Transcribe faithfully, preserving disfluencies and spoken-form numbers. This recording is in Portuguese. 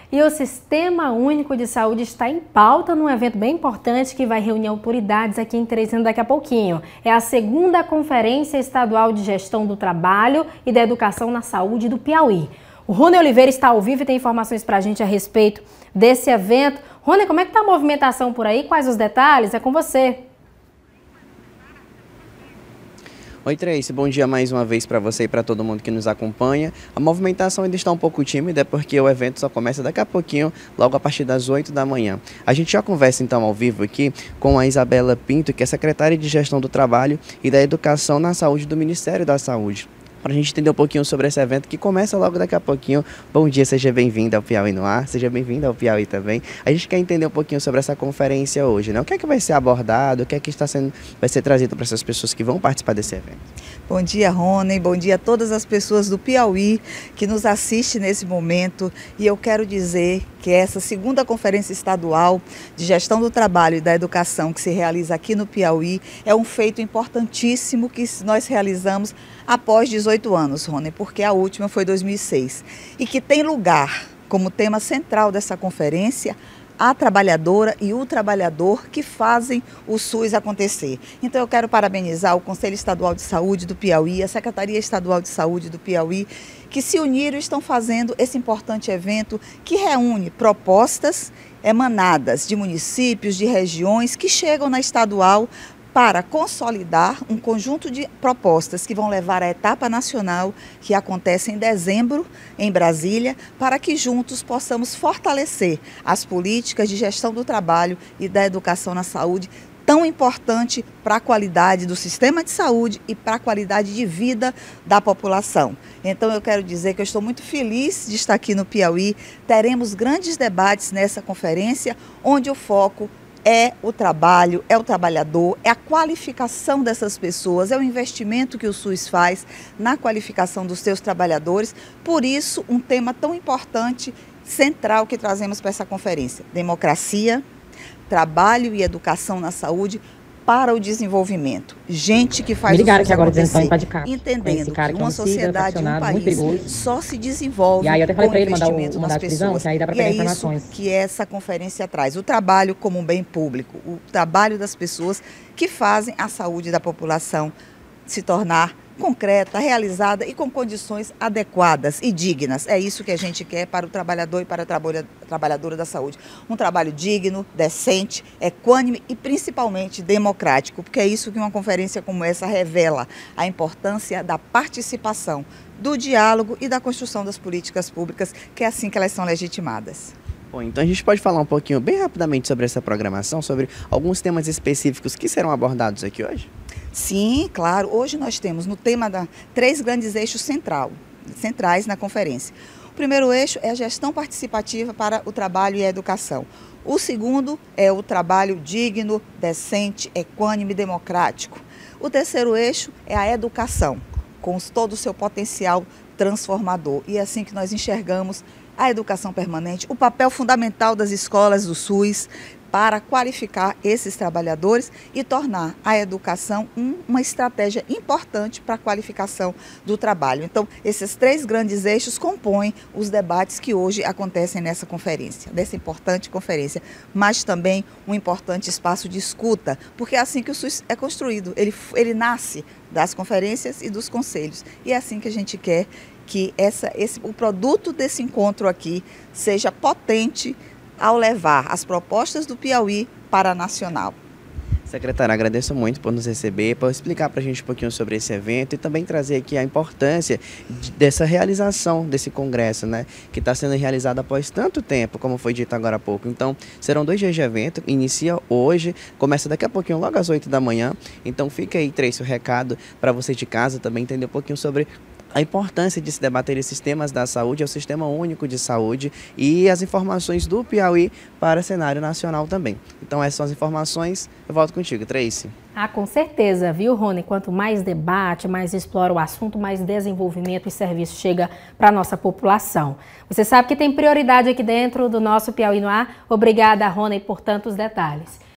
E o Sistema Único de Saúde está em pauta num evento bem importante que vai reunir autoridades aqui em Teresina daqui a pouquinho. É a segunda Conferência Estadual de Gestão do Trabalho e da Educação na Saúde do Piauí. O Rony Oliveira está ao vivo e tem informações para a gente a respeito desse evento. Rony, como é que está a movimentação por aí? Quais os detalhes? É com você. Oi, Tracy, bom dia mais uma vez para você e para todo mundo que nos acompanha. A movimentação ainda está um pouco tímida porque o evento só começa daqui a pouquinho, logo a partir das oito da manhã. A gente já conversa então ao vivo aqui com a Isabela Pinto, que é secretária de Gestão do Trabalho e da Educação na Saúde do Ministério da Saúde, para a gente entender um pouquinho sobre esse evento que começa logo daqui a pouquinho. Bom dia, seja bem-vinda ao Piauí no Ar, seja bem-vinda ao Piauí também. A gente quer entender um pouquinho sobre essa conferência hoje, né? O que é que vai ser abordado, o que é que está sendo, vai ser trazido para essas pessoas que vão participar desse evento? Bom dia, Rony, bom dia a todas as pessoas do Piauí que nos assistem nesse momento. E eu quero dizer que essa segunda Conferência Estadual de Gestão do Trabalho e da Educação que se realiza aqui no Piauí é um feito importantíssimo que nós realizamos após dezoito anos, Rony, porque a última foi em dois mil e seis, e que tem lugar como tema central dessa conferência a trabalhadora e o trabalhador que fazem o SUS acontecer. Então eu quero parabenizar o Conselho Estadual de Saúde do Piauí, a Secretaria Estadual de Saúde do Piauí, que se uniram e estão fazendo esse importante evento que reúne propostas emanadas de municípios, de regiões que chegam na estadual para consolidar um conjunto de propostas que vão levar à etapa nacional, que acontece em dezembro, em Brasília, para que juntos possamos fortalecer as políticas de gestão do trabalho e da educação na saúde, tão importante para a qualidade do sistema de saúde e para a qualidade de vida da população. Então eu quero dizer que eu estou muito feliz de estar aqui no Piauí. Teremos grandes debates nessa conferência, onde o foco é o trabalho, é o trabalhador, é a qualificação dessas pessoas, é o investimento que o SUS faz na qualificação dos seus trabalhadores. Por isso, um tema tão importante, central que trazemos para essa conferência: democracia, trabalho e educação na saúde para o desenvolvimento. Gente que faz o SUS que agora acontecer, de cá, entendendo que, que uma sociedade, um país, só se desenvolve e aí eu até falei com o ele investimento mandar o, nas mandar prisão, pessoas. que aí dá pra e é informações. isso que essa conferência traz: o trabalho como um bem público, o trabalho das pessoas que fazem a saúde da população se tornar concreta, realizada e com condições adequadas e dignas. É isso que a gente quer para o trabalhador e para a trabalhadora da saúde. Um trabalho digno, decente, equânime e principalmente democrático, porque é isso que uma conferência como essa revela: a importância da participação, do diálogo e da construção das políticas públicas, que é assim que elas são legitimadas. Bom, então a gente pode falar um pouquinho, bem rapidamente, sobre essa programação, sobre alguns temas específicos que serão abordados aqui hoje? Sim, claro. Hoje nós temos no tema da três grandes eixos central, centrais na conferência. O primeiro eixo é a gestão participativa para o trabalho e a educação. O segundo é o trabalho digno, decente, equânime e democrático. O terceiro eixo é a educação, com todo o seu potencial transformador. E é assim que nós enxergamos a educação permanente, o papel fundamental das escolas do SUS para qualificar esses trabalhadores e tornar a educação um, uma estratégia importante para a qualificação do trabalho. Então, esses três grandes eixos compõem os debates que hoje acontecem nessa conferência, dessa importante conferência, mas também um importante espaço de escuta, porque é assim que o SUS é construído, ele, ele nasce das conferências e dos conselhos, e é assim que a gente quer que essa, esse, o produto desse encontro aqui seja potente ao levar as propostas do Piauí para a nacional. Secretária, agradeço muito por nos receber, por explicar para a gente um pouquinho sobre esse evento e também trazer aqui a importância de, dessa realização desse congresso, né, que está sendo realizado após tanto tempo, como foi dito agora há pouco. Então, serão dois dias de evento, inicia hoje, começa daqui a pouquinho, logo às oito da manhã. Então, fica aí, Tracy, o recado para você de casa também entender um pouquinho sobre a importância de se debater esses temas da saúde, é o Sistema Único de Saúde e as informações do Piauí para o cenário nacional também. Então essas são as informações, eu volto contigo, Tracy. Ah, com certeza, viu, Rony? Quanto mais debate, mais explora o assunto, mais desenvolvimento e serviço chega para a nossa população. Você sabe que tem prioridade aqui dentro do nosso Piauí no Ar. Obrigada, Rony, por tantos detalhes.